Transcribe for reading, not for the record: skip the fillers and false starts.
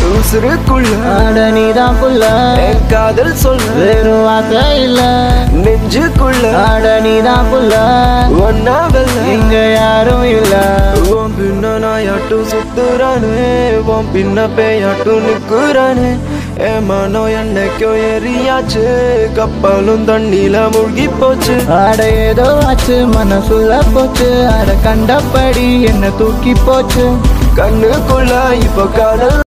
உசுருக்குள்ள ஆட நீதான் புள்ள என் காதல் சொல்ல வெறும் வார்த்தை இல்ல நெஞ்சுக்குள்ள ஆட நீதான் புள்ள ஒன்னா வெல்ல இங்க யாரும் இல்ல உன் பின்ன நாயாட்டும் சுத்துறானே உன் பின்ன பேயாட்டும் நிக்குறானே என் மனோ என்னைக்கோ எரியாச்சு கப்பலும் தண்ணில மூழ்கி போச்சு ஆட ஏதோ ஆச்சு மனசுல போச்சு ஆட கண்டபடி என்ன தூக்கி போச்சு கண்ணுக்குள்ள இப்ப காதல்